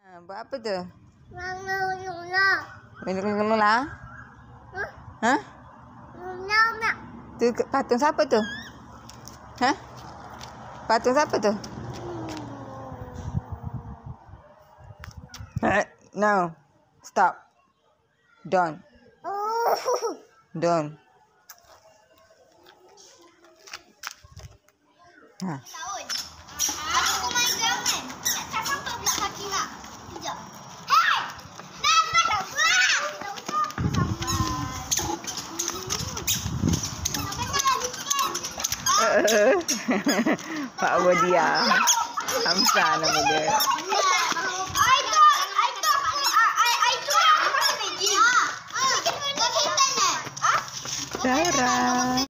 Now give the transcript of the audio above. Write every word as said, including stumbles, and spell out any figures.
Ha, buat apa tu? Mama Luna. Minum Luna? Ha? Luna nak. Tu patung siapa tu? Ha? Patung siapa tu? Ha? No. Stop. Don't. Oh. Don't. Ha. Tahun. Aku main drum kan. Tak sampai pula kaki nak. Sekejap. Hey! Sampai dah pulang. Kita ucap. Sampai. Sampai dah sikit. Pak Bodia. Hamsa nama dia. I thought, I thought, I, I thought aku pasal Maggie. Ah, ah, kita kita kita ni. Ah, Sarah.